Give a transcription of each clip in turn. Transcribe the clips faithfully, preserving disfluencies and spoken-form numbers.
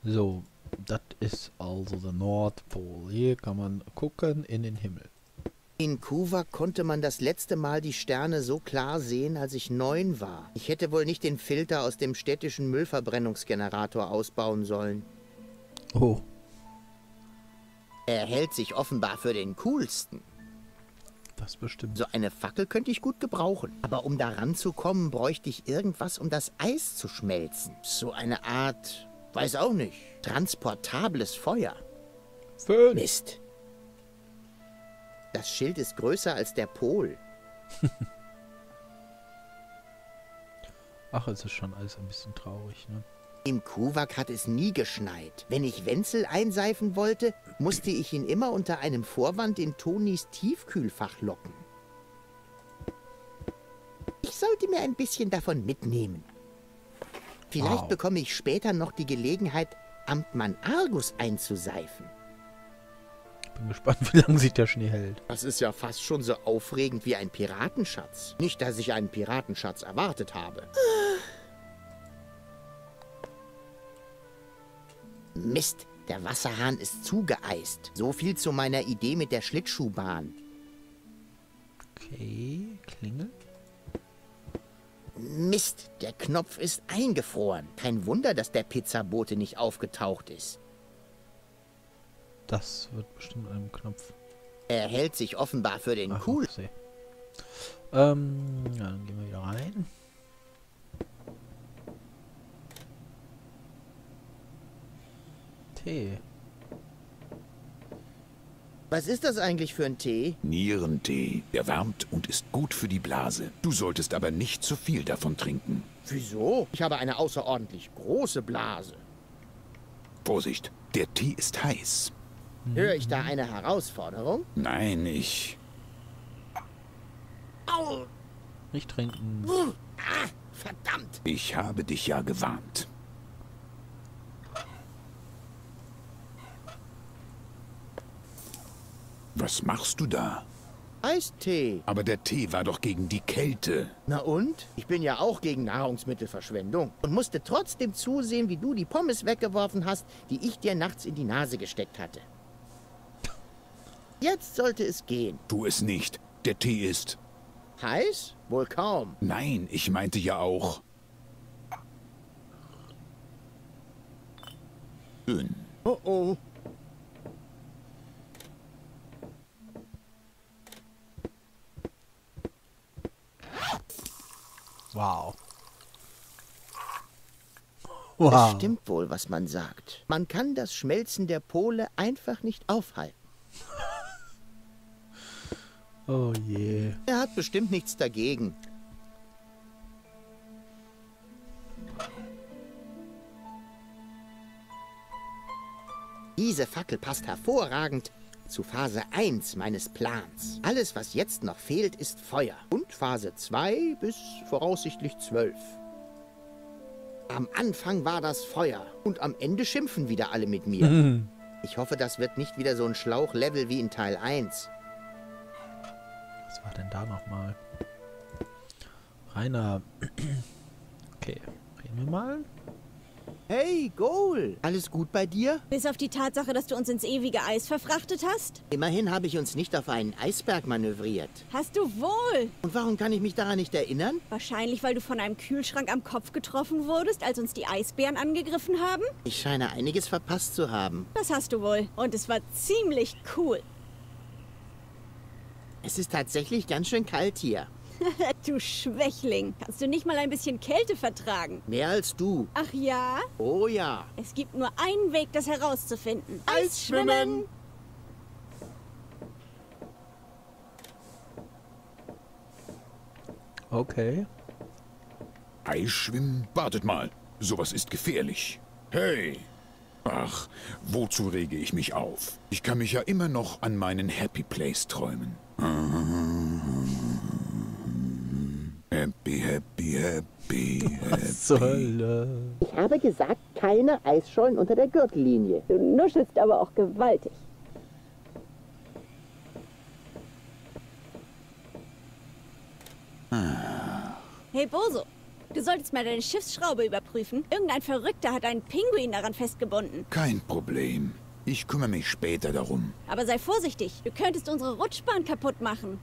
So, das ist also der Nordpol. Hier kann man gucken in den Himmel. In Kuwa konnte man das letzte Mal die Sterne so klar sehen, als ich neun war. Ich hätte wohl nicht den Filter aus dem städtischen Müllverbrennungsgenerator ausbauen sollen. Oh. Er hält sich offenbar für den coolsten. Das bestimmt. So eine Fackel könnte ich gut gebrauchen. Aber um da ranzukommen, bräuchte ich irgendwas, um das Eis zu schmelzen. So eine Art, weiß auch nicht, transportables Feuer. Fünf. Mist. Das Schild ist größer als der Pol. Ach, es ist schon alles ein bisschen traurig, ne? Im Kuwak hat es nie geschneit. Wenn ich Wenzel einseifen wollte, musste ich ihn immer unter einem Vorwand in Tonis Tiefkühlfach locken. Ich sollte mir ein bisschen davon mitnehmen. Vielleicht Wow. bekomme ich später noch die Gelegenheit, Amtmann Argus einzuseifen. Bin gespannt, wie lange sich der Schnee hält. Das ist ja fast schon so aufregend wie ein Piratenschatz. Nicht, dass ich einen Piratenschatz erwartet habe. Mist, der Wasserhahn ist zugeeist. So viel zu meiner Idee mit der Schlittschuhbahn. Okay, Klingel. Mist, der Knopf ist eingefroren. Kein Wunder, dass der Pizzabote nicht aufgetaucht ist. Das wird bestimmt ein Knopf. Er hält sich offenbar für den Ach, cool. okay. Ähm, ja, dann gehen wir wieder rein. Tee. Was ist das eigentlich für ein Tee? Nierentee. Der wärmt und ist gut für die Blase. Du solltest aber nicht zu viel davon trinken. Wieso? Ich habe eine außerordentlich große Blase. Vorsicht, der Tee ist heiß. Höre ich da eine Herausforderung? Nein, ich... Au! Nicht trinken. Ah, verdammt! Ich habe dich ja gewarnt. Was machst du da? Eistee. Aber der Tee war doch gegen die Kälte. Na und? Ich bin ja auch gegen Nahrungsmittelverschwendung und musste trotzdem zusehen, wie du die Pommes weggeworfen hast, die ich dir nachts in die Nase gesteckt hatte. Jetzt sollte es gehen. Tu es nicht. Der Tee ist... Heiß? Wohl kaum. Nein, ich meinte ja auch... Dünn. Oh oh. Wow. Es Wow. stimmt wohl, was man sagt. Man kann das Schmelzen der Pole einfach nicht aufhalten. Oh je. Er hat bestimmt nichts dagegen. Diese Fackel passt hervorragend zu Phase eins meines Plans. Alles, was jetzt noch fehlt, ist Feuer. Und Phase zwei bis voraussichtlich zwölf. Am Anfang war das Feuer und am Ende schimpfen wieder alle mit mir. Ich hoffe, das wird nicht wieder so ein Schlauchlevel wie in Teil eins. Was war denn da nochmal? Rainer. Okay, reden wir mal. Hey, Goal! Alles gut bei dir? Bis auf die Tatsache, dass du uns ins ewige Eis verfrachtet hast? Immerhin habe ich uns nicht auf einen Eisberg manövriert. Hast du wohl. Und warum kann ich mich daran nicht erinnern? Wahrscheinlich, weil du von einem Kühlschrank am Kopf getroffen wurdest, als uns die Eisbären angegriffen haben? Ich scheine einiges verpasst zu haben. Das hast du wohl. Und es war ziemlich cool. Es ist tatsächlich ganz schön kalt hier. Du Schwächling. Kannst du nicht mal ein bisschen Kälte vertragen? Mehr als du. Ach ja? Oh ja. Es gibt nur einen Weg, das herauszufinden. Eisschwimmen! Okay. Eisschwimmen? Wartet mal. Sowas ist gefährlich. Hey! Ach, wozu rege ich mich auf? Ich kann mich ja immer noch an meinen Happy Place träumen. Happy, happy, happy, Was zur happy. Hölle? Ich habe gesagt, keine Eisschollen unter der Gürtellinie. Du nuschelst aber auch gewaltig. Hey Boso, Du solltest mal deine Schiffsschraube überprüfen. Irgendein Verrückter hat einen Pinguin daran festgebunden. Kein Problem. Ich kümmere mich später darum. Aber sei vorsichtig, du könntest unsere Rutschbahn kaputt machen.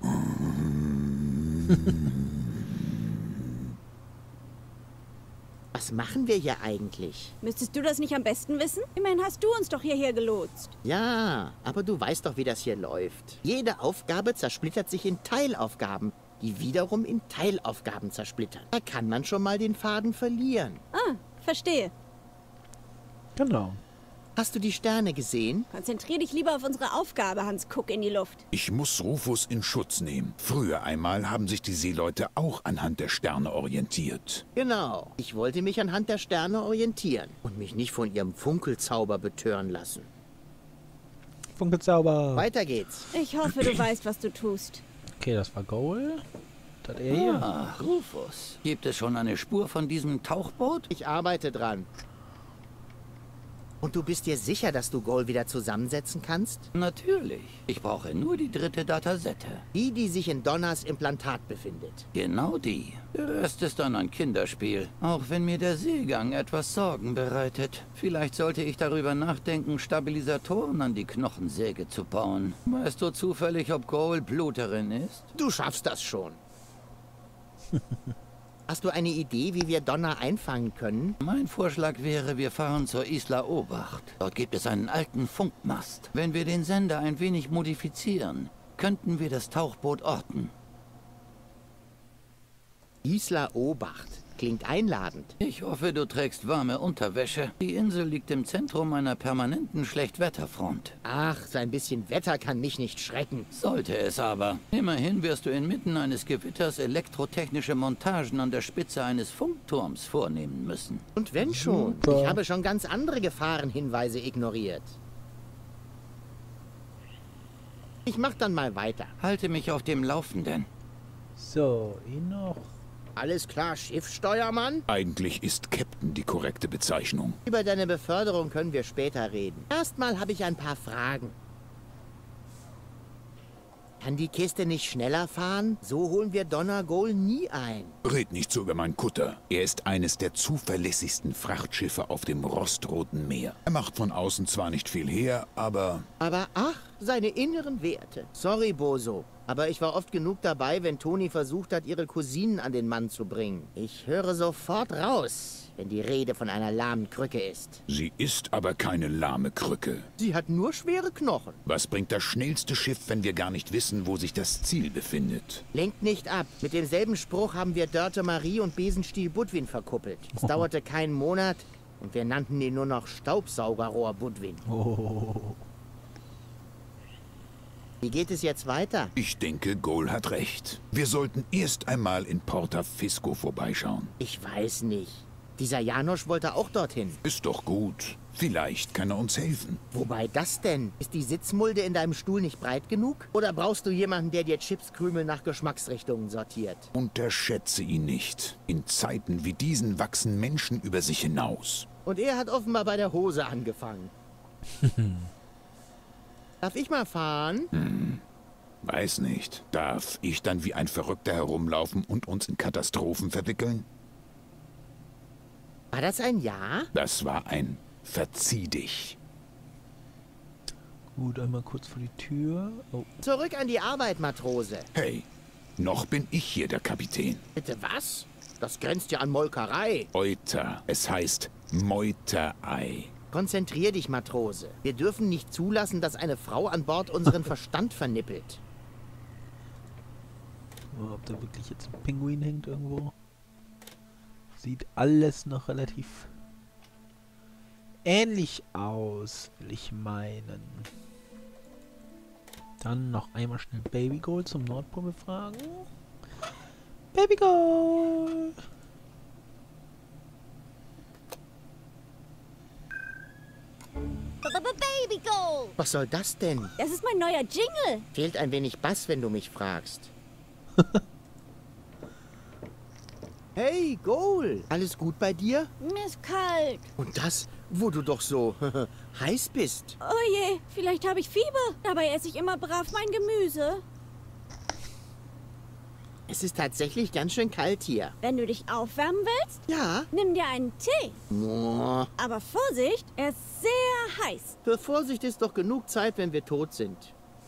Was machen wir hier eigentlich? Müsstest du das nicht am besten wissen? Immerhin hast du uns doch hierher gelotst. Ja, aber du weißt doch, wie das hier läuft. Jede Aufgabe zersplittert sich in Teilaufgaben, die wiederum in Teilaufgaben zersplittern. Da kann man schon mal den Faden verlieren. Ah, verstehe. Genau. Hast du die Sterne gesehen? Konzentrier dich lieber auf unsere Aufgabe, Hans. Guck in die Luft. Ich muss Rufus in Schutz nehmen. Früher einmal haben sich die Seeleute auch anhand der Sterne orientiert. Genau. Ich wollte mich anhand der Sterne orientieren und mich nicht von ihrem Funkelzauber betören lassen. Funkelzauber. Weiter geht's. Ich hoffe, du weißt, was du tust. Okay, das war Goal. Das er hier. Ach, Rufus. Gibt es schon eine Spur von diesem Tauchboot? Ich arbeite dran. Und du bist dir sicher, dass du Goal wieder zusammensetzen kannst? Natürlich. Ich brauche nur die dritte Datasette. Die, die sich in Donners Implantat befindet. Genau die. Der Rest ist dann ein Kinderspiel. Auch wenn mir der Seegang etwas Sorgen bereitet. Vielleicht sollte ich darüber nachdenken, Stabilisatoren an die Knochensäge zu bauen. Weißt du zufällig, ob Goal Bluterin ist? Du schaffst das schon. Hast du eine Idee, wie wir Donner einfangen können? Mein Vorschlag wäre, wir fahren zur Isla Obacht. Dort gibt es einen alten Funkmast. Wenn wir den Sender ein wenig modifizieren, könnten wir das Tauchboot orten. Isla Obacht. Klingt einladend. Ich hoffe, du trägst warme Unterwäsche. Die Insel liegt im Zentrum einer permanenten Schlechtwetterfront. Ach, so ein bisschen Wetter kann mich nicht schrecken. Sollte es aber. Immerhin wirst du inmitten eines Gewitters elektrotechnische Montagen an der Spitze eines Funkturms vornehmen müssen. Und wenn schon. Super. Ich habe schon ganz andere Gefahrenhinweise ignoriert. Ich mach dann mal weiter. Halte mich auf dem Laufenden. So, ihn noch. Alles klar, Schiffssteuermann? Eigentlich ist Captain die korrekte Bezeichnung. Über deine Beförderung können wir später reden. Erstmal habe ich ein paar Fragen. Kann die Kiste nicht schneller fahren? So holen wir Donner Goal nie ein. Red nicht so über meinen Kutter. Er ist eines der zuverlässigsten Frachtschiffe auf dem rostroten Meer. Er macht von außen zwar nicht viel her, aber... Aber ach, seine inneren Werte. Sorry, Boso. Aber ich war oft genug dabei, wenn Toni versucht hat, ihre Cousinen an den Mann zu bringen. Ich höre sofort raus, wenn die Rede von einer lahmen Krücke ist. Sie ist aber keine lahme Krücke. Sie hat nur schwere Knochen. Was bringt das schnellste Schiff, wenn wir gar nicht wissen, wo sich das Ziel befindet? Lenkt nicht ab. Mit demselben Spruch haben wir Dörte Marie und Besenstiel Budwin verkuppelt. Es dauerte keinen Monat und wir nannten ihn nur noch Staubsaugerrohr Budwin. Oh. Wie geht es jetzt weiter? Ich denke, Goal hat recht. Wir sollten erst einmal in Porta Fisco vorbeischauen. Ich weiß nicht. Dieser Janosch wollte auch dorthin. Ist doch gut. Vielleicht kann er uns helfen. Wobei das denn? Ist die Sitzmulde in deinem Stuhl nicht breit genug? Oder brauchst du jemanden, der dir Chipskrümel nach Geschmacksrichtungen sortiert? Unterschätze ihn nicht. In Zeiten wie diesen wachsen Menschen über sich hinaus. Und er hat offenbar bei der Hose angefangen. Darf ich mal fahren? Hm. Weiß nicht. Darf ich dann wie ein Verrückter herumlaufen und uns in Katastrophen verwickeln? War das ein Ja? Das war ein Verzieh dich. Gut, einmal kurz vor die Tür. Oh. Zurück an die Arbeit, Matrose. Hey, noch bin ich hier der Kapitän. Bitte was? Das grenzt ja an Molkerei. Euter. Es heißt Meuterei. Konzentrier dich, Matrose. Wir dürfen nicht zulassen, dass eine Frau an Bord unseren Verstand vernippelt. Oh, ob da wirklich jetzt ein Pinguin hängt irgendwo. Sieht alles noch relativ ähnlich aus, will ich meinen. Dann noch einmal schnell Baby Goal zum Nordpol befragen. Baby Goal! Baby Goal! Was soll das denn? Das ist mein neuer Jingle. Fehlt ein wenig Bass, wenn du mich fragst. Hey, Goal! Alles gut bei dir? Mir ist kalt. Und das, wo du doch so heiß bist. Oh je, vielleicht habe ich Fieber. Dabei esse ich immer brav mein Gemüse. Es ist tatsächlich ganz schön kalt hier. Wenn du dich aufwärmen willst, Ja. nimm dir einen Tee. Oh. Aber Vorsicht, er ist sehr heiß. Für Vorsicht ist doch genug Zeit, wenn wir tot sind.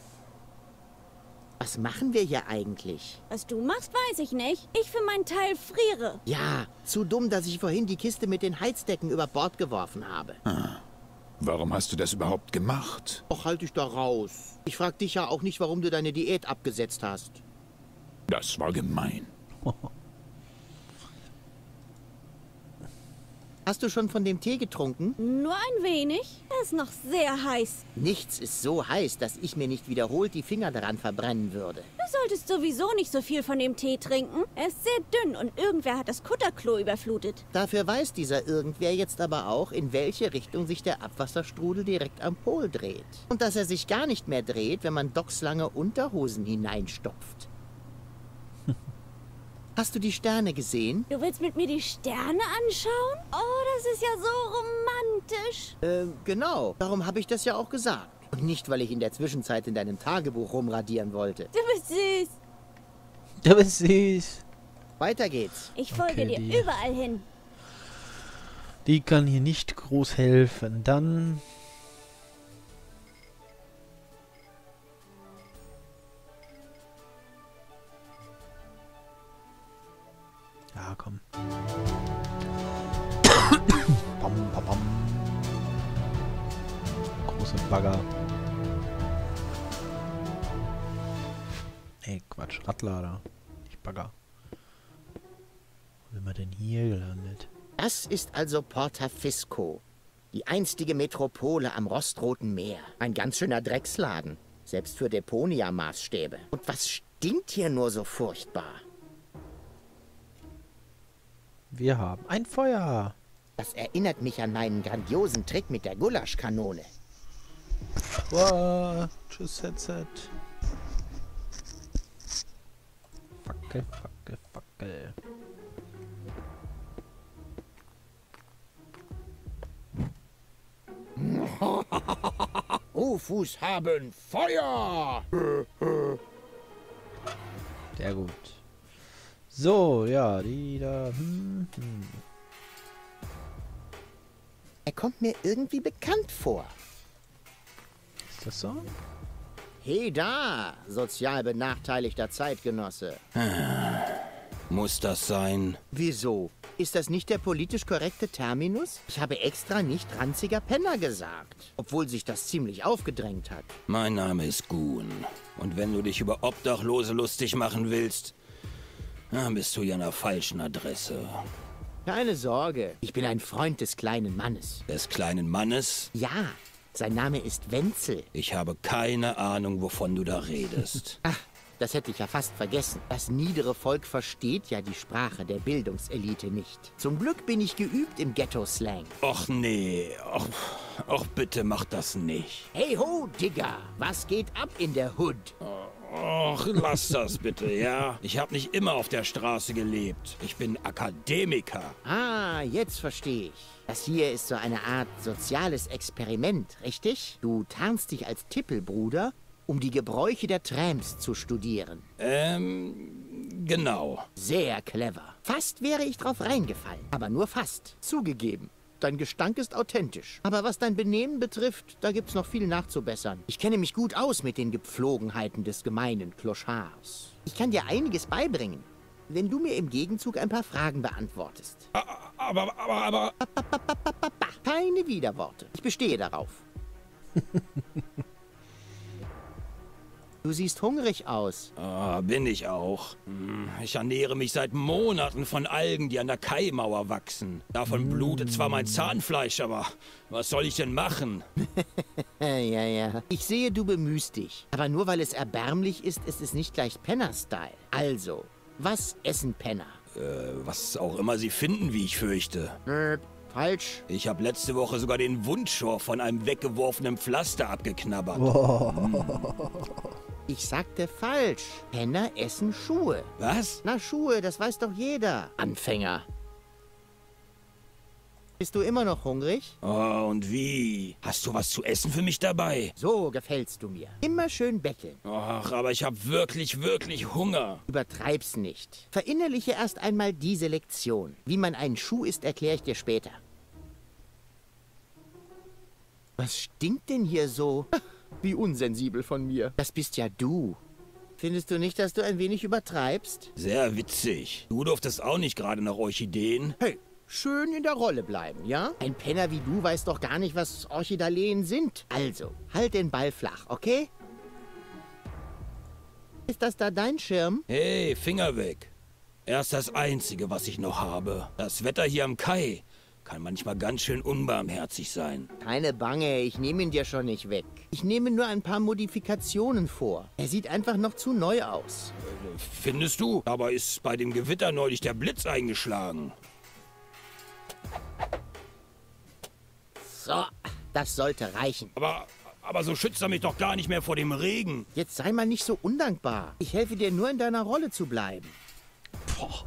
Was machen wir hier eigentlich? Was du machst, weiß ich nicht. Ich für meinen Teil friere. Ja, zu dumm, dass ich vorhin die Kiste mit den Heizdecken über Bord geworfen habe. Warum hast du das überhaupt gemacht? Och, halt dich da raus. Ich frag dich ja auch nicht, warum du deine Diät abgesetzt hast. Das war gemein. Hast du schon von dem Tee getrunken? Nur ein wenig. Er ist noch sehr heiß. Nichts ist so heiß, dass ich mir nicht wiederholt die Finger daran verbrennen würde. Du solltest sowieso nicht so viel von dem Tee trinken. Er ist sehr dünn und irgendwer hat das Kutterklo überflutet. Dafür weiß dieser Irgendwer jetzt aber auch, in welche Richtung sich der Abwasserstrudel direkt am Pol dreht. Und dass er sich gar nicht mehr dreht, wenn man Docs lange Unterhosen hineinstopft. Hast du die Sterne gesehen? Du willst mit mir die Sterne anschauen? Oh, das ist ja so romantisch. Ähm, genau. Darum habe ich das ja auch gesagt. Und nicht, weil ich in der Zwischenzeit in deinem Tagebuch rumradieren wollte. Du bist süß. Du bist süß. Weiter geht's. Ich folge Okay, dir die- überall hin. Die kann hier nicht groß helfen. Dann... Ja, komm. Bam, bam, bam. Große Bagger. Nee, Quatsch. Radlader. Nicht Bagger. Wo sind wir denn hier gelandet? Das ist also Porta Fisco. Die einstige Metropole am rostroten Meer. Ein ganz schöner Drecksladen. Selbst für Deponia-Maßstäbe. Und was stinkt hier nur so furchtbar? Wir haben ein Feuer. Das erinnert mich an meinen grandiosen Trick mit der Gulaschkanone. Wow. Tschüss, Headset. Fackel, Fackel, Fackel. Rufus haben Feuer! Sehr gut. So, ja, die da. Hm, hm. Er kommt mir irgendwie bekannt vor. Ist das so? Hey da, sozial benachteiligter Zeitgenosse. Muss das sein? Wieso? Ist das nicht der politisch korrekte Terminus? Ich habe extra nicht ranziger Penner gesagt, obwohl sich das ziemlich aufgedrängt hat. Mein Name ist Gun. Und wenn du dich über Obdachlose lustig machen willst, dann bist du ja an der falschen Adresse. Keine Sorge, ich bin ein Freund des kleinen Mannes. Des kleinen Mannes? Ja, sein Name ist Wenzel. Ich habe keine Ahnung, wovon du da redest. Ach, das hätte ich ja fast vergessen. Das niedere Volk versteht ja die Sprache der Bildungselite nicht. Zum Glück bin ich geübt im Ghetto-Slang. Och nee, och, och bitte mach das nicht. Hey ho, Digger, was geht ab in der Hood? Och, lass das bitte, ja? Ich habe nicht immer auf der Straße gelebt. Ich bin Akademiker. Ah, jetzt verstehe ich. Das hier ist so eine Art soziales Experiment, richtig? Du tarnst dich als Tippelbruder, um die Gebräuche der Tramps zu studieren. Ähm, genau. Sehr clever. Fast wäre ich drauf reingefallen, aber nur fast. Zugegeben. Dein Gestank ist authentisch. Aber was dein Benehmen betrifft, da gibt's noch viel nachzubessern. Ich kenne mich gut aus mit den Gepflogenheiten des gemeinen Clochards. Ich kann dir einiges beibringen, wenn du mir im Gegenzug ein paar Fragen beantwortest. Aber, aber, aber... Bah, keine Widerworte. Ich bestehe darauf. Du siehst hungrig aus. Ah, bin ich auch. Hm, Ich ernähre mich seit Monaten von Algen, die an der Kaimauer wachsen. Davon blutet zwar mein Zahnfleisch, aber was soll ich denn machen? Ja, ja. Ich sehe, du bemühst dich. Aber nur weil es erbärmlich ist, ist es nicht gleich Penner-Style. Also, was essen Penner? Äh, was auch immer sie finden, wie ich fürchte. Nö, falsch. Ich habe letzte Woche sogar den Wundschor von einem weggeworfenen Pflaster abgeknabbert. Ich sagte falsch. Penner essen Schuhe. Was? Na, Schuhe, das weiß doch jeder. Anfänger. Bist du immer noch hungrig? Oh, und wie? Hast du was zu essen für mich dabei? So gefällst du mir. Immer schön betteln. Ach, aber ich habe wirklich, wirklich Hunger. Übertreib's nicht. Verinnerliche erst einmal diese Lektion. Wie man einen Schuh isst, erkläre ich dir später. Was stinkt denn hier so? Wie unsensibel von mir. Das bist ja du. Findest du nicht, dass du ein wenig übertreibst? Sehr witzig. Du durftest auch nicht gerade nach Orchideen. Hey, schön in der Rolle bleiben, ja? Ein Penner wie du weiß doch gar nicht, was Orchidaleen sind. Also, halt den Ball flach, okay? Ist das da dein Schirm? Hey, Finger weg. Er ist das Einzige, was ich noch habe. Das Wetter hier am Kai kann manchmal ganz schön unbarmherzig sein. Keine Bange, ich nehme ihn dir schon nicht weg. Ich nehme nur ein paar Modifikationen vor. Er sieht einfach noch zu neu aus. Findest du? Aber ist bei dem Gewitter neulich der Blitz eingeschlagen. So, das sollte reichen. Aber, aber so schützt er mich doch gar nicht mehr vor dem Regen. Jetzt sei mal nicht so undankbar. Ich helfe dir nur, in deiner Rolle zu bleiben. Boah.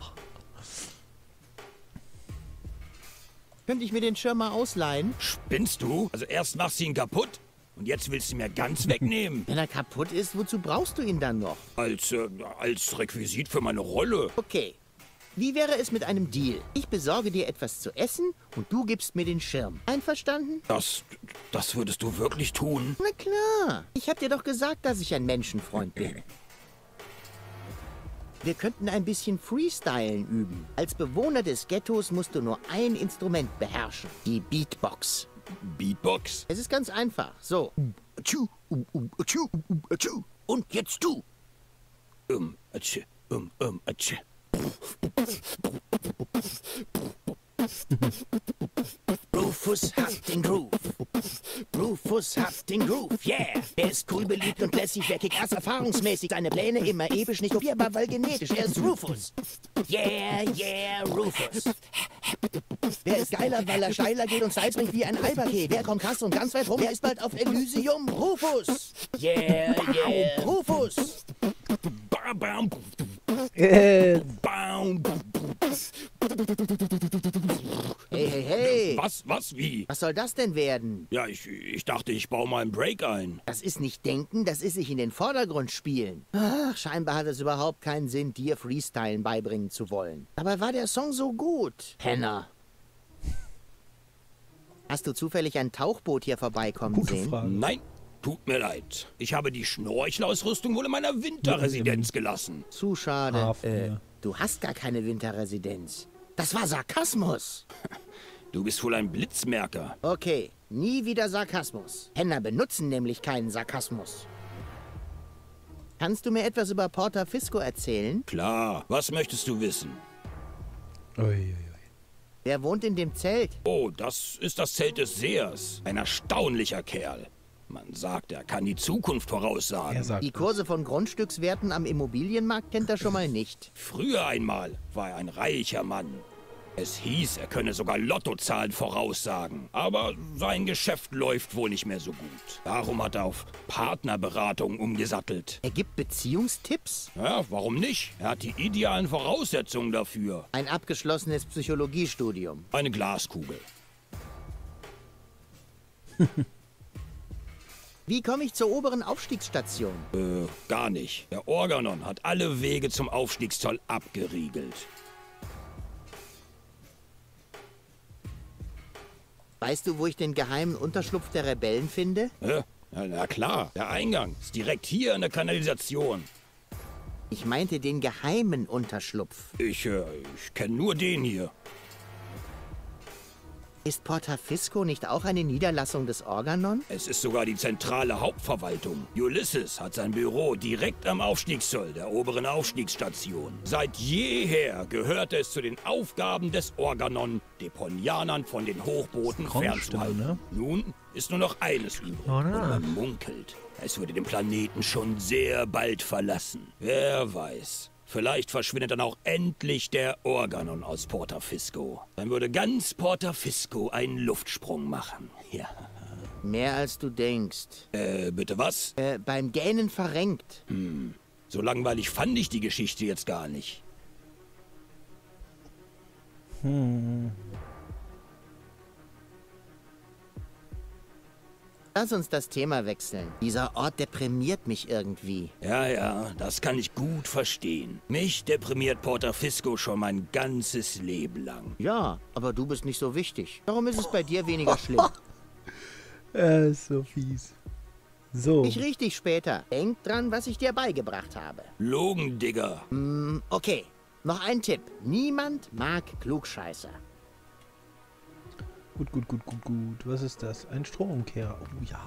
Könnte ich mir den Schirm mal ausleihen? Spinnst du? Also erst machst du ihn kaputt und jetzt willst du ihn mir ganz wegnehmen. Wenn er kaputt ist, wozu brauchst du ihn dann noch? Als, äh, als Requisit für meine Rolle. Okay. Wie wäre es mit einem Deal? Ich besorge dir etwas zu essen und du gibst mir den Schirm. Einverstanden? Das, das würdest du wirklich tun? Na klar. Ich hab dir doch gesagt, dass ich ein Menschenfreund bin. Wir könnten ein bisschen Freestylen üben. Als Bewohner des Ghettos musst du nur ein Instrument beherrschen. Die Beatbox. Beatbox? Es ist ganz einfach. So. Und jetzt du. Um, atsch, um, um, atsch. Rufus hat den Groove. Rufus hat den Groove, yeah. Er ist cool, beliebt und lässig, wer kickt erst erfahrungsmäßig. Seine Pläne immer episch, nicht kopierbar, weil genetisch. Er ist Rufus. Yeah, yeah, Rufus. Wer ist geiler, weil er steiler geht und Styles bringt wie ein Eipaket. Wer kommt krass und ganz weit rum, wer ist bald auf Elysium? Rufus. Yeah, yeah, Rufus. Bam, bam, Äh, bam. Hey, hey, hey. Was, was, wie? Was soll das denn werden? Ja, ich, ich dachte, ich baue mal einen Break ein. Das ist nicht denken, das ist sich in den Vordergrund spielen. Ach, scheinbar hat es überhaupt keinen Sinn, dir Freestylen beibringen zu wollen. Aber war der Song so gut? Penner. Hast du zufällig ein Tauchboot hier vorbeikommen Gute sehen? Frage. Nein, tut mir leid. Ich habe die Schnorchelausrüstung wohl in meiner Winterresidenz gelassen. Zu schade. Hafen, Äh, ja. du hast gar keine Winterresidenz. Das war Sarkasmus. Du bist wohl ein Blitzmerker. Okay, nie wieder Sarkasmus. Penner benutzen nämlich keinen Sarkasmus. Kannst du mir etwas über Porta Fisco erzählen? Klar, was möchtest du wissen? Uiuiui. Wer wohnt in dem Zelt? Oh, das ist das Zelt des Sehers. Ein erstaunlicher Kerl. Man sagt, er kann die Zukunft voraussagen. Er sagt Die Kurse von Grundstückswerten am Immobilienmarkt kennt er schon mal nicht. Früher einmal war er ein reicher Mann. Es hieß, er könne sogar Lottozahlen voraussagen. Aber sein Geschäft läuft wohl nicht mehr so gut. Darum hat er auf Partnerberatung umgesattelt. Er gibt Beziehungstipps? Ja, warum nicht? Er hat die idealen Voraussetzungen dafür. Ein abgeschlossenes Psychologiestudium. Eine Glaskugel. Wie komme ich zur oberen Aufstiegsstation? Äh, gar nicht. Der Organon hat alle Wege zum Aufstiegszoll abgeriegelt. Weißt du, wo ich den geheimen Unterschlupf der Rebellen finde? Hä? Na, na klar, der Eingang ist direkt hier in der Kanalisation. Ich meinte den geheimen Unterschlupf. Ich, äh, ich kenne nur den hier. Ist Porta Fisco nicht auch eine Niederlassung des Organon? Es ist sogar die zentrale Hauptverwaltung. Ulysses hat sein Büro direkt am Aufstiegszoll der oberen Aufstiegsstation. Seit jeher gehörte es zu den Aufgaben des Organon, Deponianern von den Hochbooten fernzuhalten. ne? Nun ist nur noch eines übrig. Oh, Und na. man munkelt, es würde den Planeten schon sehr bald verlassen. Wer weiß. Vielleicht verschwindet dann auch endlich der Organon aus Porta Fisco. Dann würde ganz Porta Fisco einen Luftsprung machen. Ja. Mehr als du denkst. Äh, bitte was? Äh, beim Gähnen verrenkt. So langweilig fand ich die Geschichte jetzt gar nicht. Lass uns das Thema wechseln. Dieser Ort deprimiert mich irgendwie. Ja, ja, das kann ich gut verstehen. Mich deprimiert Porta Fisco schon mein ganzes Leben lang. Ja, aber du bist nicht so wichtig. Warum ist es bei dir weniger schlimm? Er ist so fies. So. Ich riech dich später. Denk dran, was ich dir beigebracht habe. Logen, Digger. Hm, okay. Noch ein Tipp. Niemand mag Klugscheißer. Gut, gut, gut, gut, gut. Was ist das? Ein Stromumkehrer. Oh ja.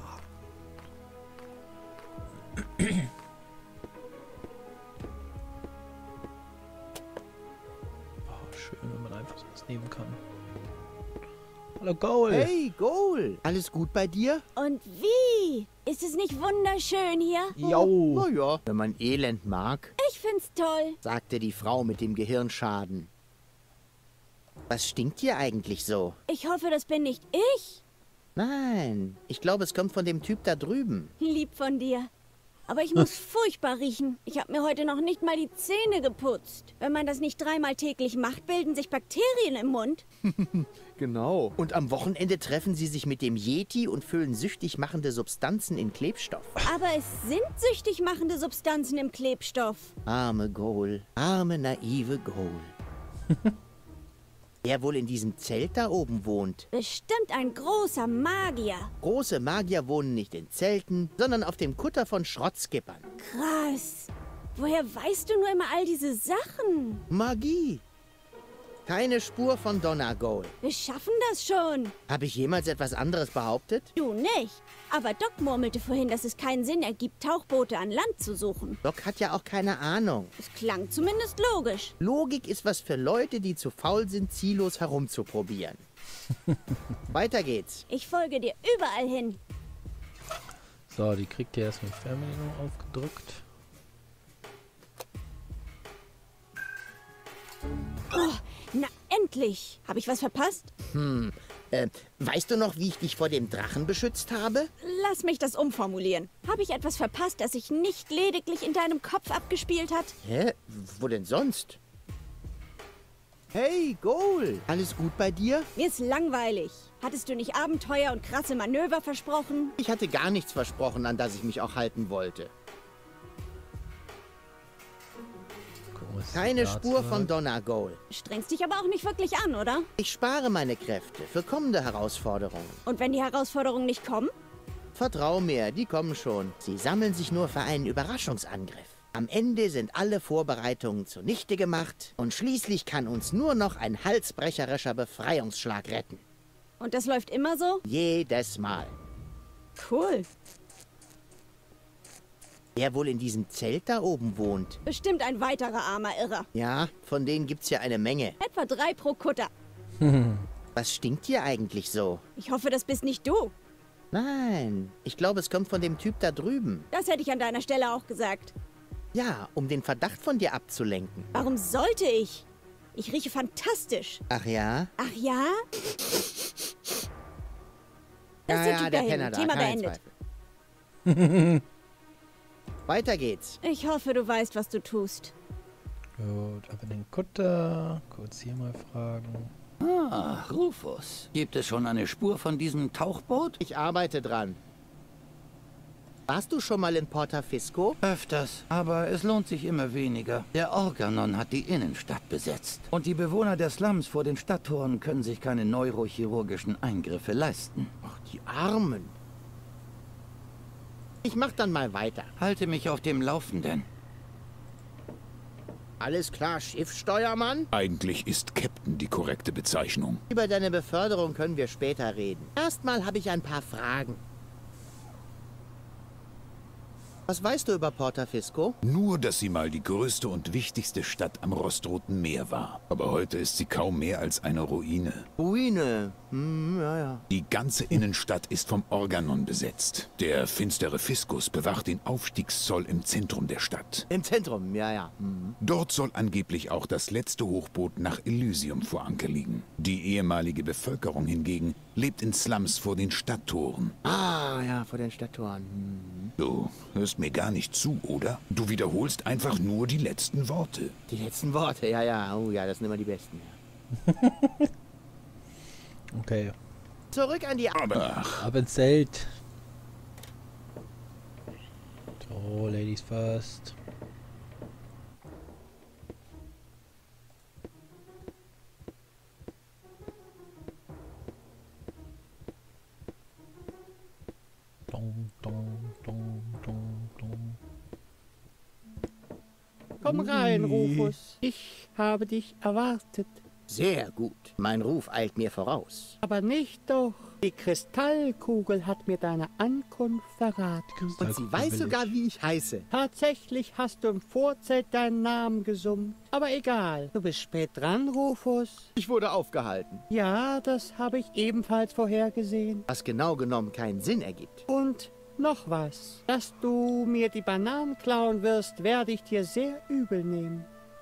Oh, schön, wenn man einfach sowas nehmen kann. Hallo, Goal. Hey, Goal. Alles gut bei dir? Und wie? Ist es nicht wunderschön hier? Jo. Na ja, wenn man Elend mag, Ich find's toll. sagte die Frau mit dem Gehirnschaden. Was stinkt hier eigentlich so? Ich hoffe, das bin nicht ich. Nein, ich glaube, es kommt von dem Typ da drüben. Lieb von dir. Aber ich muss furchtbar riechen. Ich habe mir heute noch nicht mal die Zähne geputzt. Wenn man das nicht dreimal täglich macht, bilden sich Bakterien im Mund. Genau. Und am Wochenende treffen sie sich mit dem Yeti und füllen süchtig machende Substanzen in Klebstoff. Aber es sind süchtig machende Substanzen im Klebstoff. Arme Goal, arme naive Goal. Wer wohl in diesem Zelt da oben wohnt? Bestimmt ein großer Magier. Große Magier wohnen nicht in Zelten, sondern auf dem Kutter von Schrottskippern. Krass. Woher weißt du nur immer all diese Sachen? Magie. Keine Spur von Donnergoal. Wir schaffen das schon. Habe ich jemals etwas anderes behauptet? Du nicht. Aber Doc murmelte vorhin, dass es keinen Sinn ergibt, Tauchboote an Land zu suchen. Doc hat ja auch keine Ahnung. Es klang zumindest logisch. Logik ist was für Leute, die zu faul sind, ziellos herumzuprobieren. Weiter geht's. Ich folge dir überall hin. So, die kriegt ihr erstmal Fernbedienung aufgedrückt. Oh, na endlich. Habe ich was verpasst? Hm, äh, weißt du noch, wie ich dich vor dem Drachen beschützt habe? Lass mich das umformulieren. Habe ich etwas verpasst, das sich nicht lediglich in deinem Kopf abgespielt hat? Hä? Wo denn sonst? Hey, Goal. Alles gut bei dir? Mir ist langweilig. Hattest du nicht Abenteuer und krasse Manöver versprochen? Ich hatte gar nichts versprochen, an das ich mich auch halten wollte. Gucken, was Keine dazu Spur hat. von Donnergoal. Strengst dich aber auch nicht wirklich an, oder? Ich spare meine Kräfte für kommende Herausforderungen. Und wenn die Herausforderungen nicht kommen? Vertrau mir, die kommen schon. Sie sammeln sich nur für einen Überraschungsangriff. Am Ende sind alle Vorbereitungen zunichte gemacht und schließlich kann uns nur noch ein halsbrecherischer Befreiungsschlag retten. Und das läuft immer so? Jedes Mal. Cool. Wer wohl in diesem Zelt da oben wohnt? Bestimmt ein weiterer armer Irrer. Ja, von denen gibt's ja eine Menge. Etwa drei pro Kutter. Was stinkt hier eigentlich so? Ich hoffe, das bist nicht du. Nein, ich glaube, es kommt von dem Typ da drüben. Das hätte ich an deiner Stelle auch gesagt. Ja, um den Verdacht von dir abzulenken. Warum sollte ich? Ich rieche fantastisch. Ach ja? Ach ja? Das Ja, ist der ja, Typ der da Penner hinten. da, Thema kein beendet. Zweifel. Weiter geht's. Ich hoffe, du weißt, was du tust. Gut, ab in den Kutter. Kurz hier mal fragen. Ah, Rufus. Gibt es schon eine Spur von diesem Tauchboot? Ich arbeite dran. Warst du schon mal in Porta Fisco? Öfters, aber es lohnt sich immer weniger. Der Organon hat die Innenstadt besetzt. Und die Bewohner der Slums vor den Stadttoren können sich keine neurochirurgischen Eingriffe leisten. Ach, die Armen. Ich mach dann mal weiter. Halte mich auf dem Laufenden. Alles klar, Schiffssteuermann? Eigentlich ist Captain die korrekte Bezeichnung. Über deine Beförderung können wir später reden. Erstmal habe ich ein paar Fragen. Was weißt du über Porta Fisco? Nur, dass sie mal die größte und wichtigste Stadt am Rostroten Meer war. Aber heute ist sie kaum mehr als eine Ruine. Ruine. Hm, ja, ja. Die ganze Innenstadt ist vom Organon besetzt. Der finstere Fiskus bewacht den Aufstiegszoll im Zentrum der Stadt. Im Zentrum, ja, ja. Hm. Dort soll angeblich auch das letzte Hochboot nach Elysium vor Anker liegen. Die ehemalige Bevölkerung hingegen lebt in Slums vor den Stadttoren. Ah, ja, vor den Stadttoren. Hm. Du hörst mir gar nicht zu, oder? Du wiederholst einfach nur die letzten Worte. Die letzten Worte, ja, ja. Oh ja, das sind immer die besten. Ja. Okay. Zurück an die... Aber Ab ins Zelt. So, Ladies first. Dong, dong, dong, dong, dong. Komm rein, Rufus. Ich habe dich erwartet. Sehr gut. Mein Ruf eilt mir voraus. Aber nicht doch. Die Kristallkugel hat mir deine Ankunft verraten. Und sie weiß sogar, wie ich heiße. Tatsächlich hast du im Vorzelt deinen Namen gesummt. Aber egal, du bist spät dran, Rufus. Ich wurde aufgehalten. Ja, das habe ich ebenfalls vorhergesehen. Was genau genommen keinen Sinn ergibt. Und noch was. Dass du mir die Bananen klauen wirst, werde ich dir sehr übel nehmen.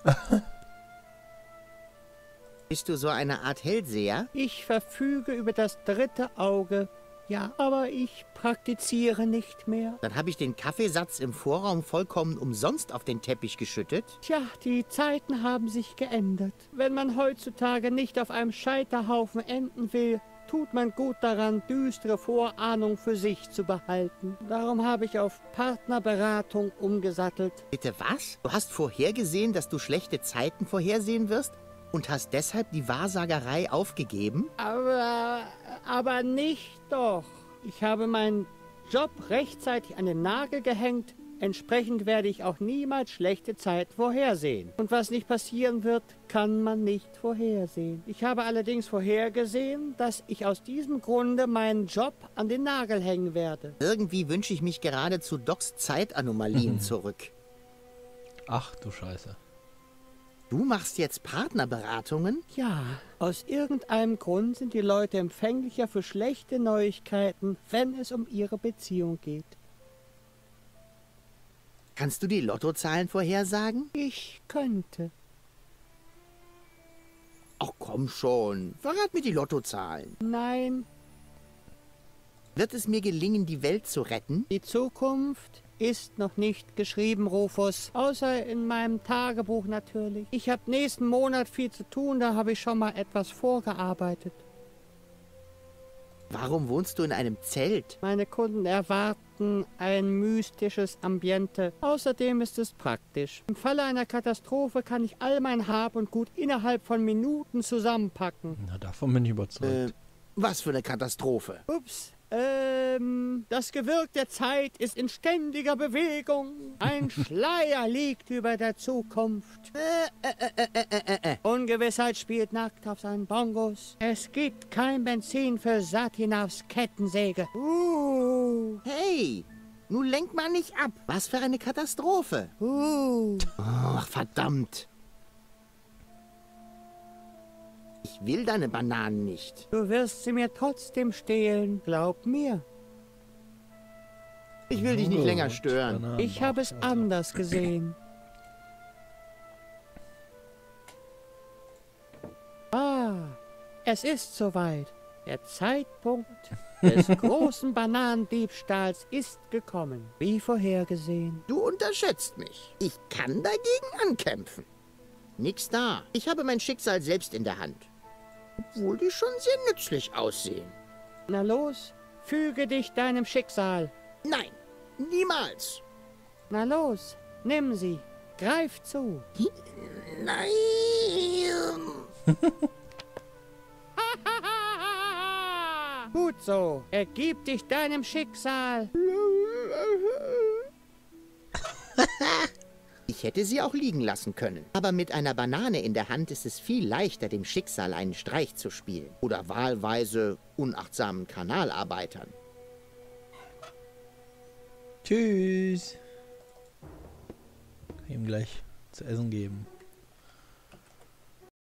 Bist du so eine Art Hellseher? Ich verfüge über das dritte Auge. Ja, aber ich praktiziere nicht mehr. Dann habe ich den Kaffeesatz im Vorraum vollkommen umsonst auf den Teppich geschüttet. Tja, die Zeiten haben sich geändert. Wenn man heutzutage nicht auf einem Scheiterhaufen enden will, tut man gut daran, düstere Vorahnung für sich zu behalten. Darum habe ich auf Partnerberatung umgesattelt. Bitte was? Du hast vorhergesehen, dass du schlechte Zeiten vorhersehen wirst? Und hast deshalb die Wahrsagerei aufgegeben? Aber, aber nicht doch. Ich habe meinen Job rechtzeitig an den Nagel gehängt. Entsprechend werde ich auch niemals schlechte Zeiten vorhersehen. Und was nicht passieren wird, kann man nicht vorhersehen. Ich habe allerdings vorhergesehen, dass ich aus diesem Grunde meinen Job an den Nagel hängen werde. Irgendwie wünsche ich mich gerade zu Docs Zeitanomalien zurück. Ach du Scheiße. Du machst jetzt Partnerberatungen? Ja, aus irgendeinem Grund sind die Leute empfänglicher für schlechte Neuigkeiten, wenn es um ihre Beziehung geht. Kannst du die Lottozahlen vorhersagen? Ich könnte. Ach komm schon, verrat mir die Lottozahlen. Nein, Wird es mir gelingen, die Welt zu retten? die Zukunft ist noch nicht geschrieben, Rufus. Außer in meinem Tagebuch natürlich. Ich habe nächsten Monat viel zu tun, da habe ich schon mal etwas vorgearbeitet. Warum wohnst du in einem Zelt? Meine Kunden erwarten ein mystisches Ambiente. Außerdem ist es praktisch. Im Falle einer Katastrophe kann ich all mein Hab und Gut innerhalb von Minuten zusammenpacken. Na, davon bin ich überzeugt. Äh, was für eine Katastrophe? Ups. Ähm, das Gewirk der Zeit ist in ständiger Bewegung. Ein Schleier liegt über der Zukunft. Äh, äh, äh, äh, äh, äh, äh. Ungewissheit spielt nackt auf seinen Bongos. Es gibt kein Benzin für Satinavs Kettensäge. Uh, Hey, nun lenk mal nicht ab. Was für eine Katastrophe. uh. Ach, verdammt. Ich will deine Bananen nicht. Du wirst sie mir trotzdem stehlen, glaub mir. Ich will dich nicht länger stören. Bananen Ich habe es also. anders gesehen. Ah, es ist soweit. Der Zeitpunkt des großen Bananendiebstahls ist gekommen, wie vorhergesehen. Du unterschätzt mich. Ich kann dagegen ankämpfen. Nix da. Ich habe mein Schicksal selbst in der Hand. Obwohl die schon sehr nützlich aussehen. Na los, füge dich deinem Schicksal. Nein, niemals. Na los, nimm sie. Greif zu. Nein. Gut so, ergib dich deinem Schicksal. Ich hätte sie auch liegen lassen können. Aber mit einer Banane in der Hand ist es viel leichter, dem Schicksal einen Streich zu spielen. Oder wahlweise unachtsamen Kanalarbeitern. Tschüss. Kann ihm gleich zu essen geben.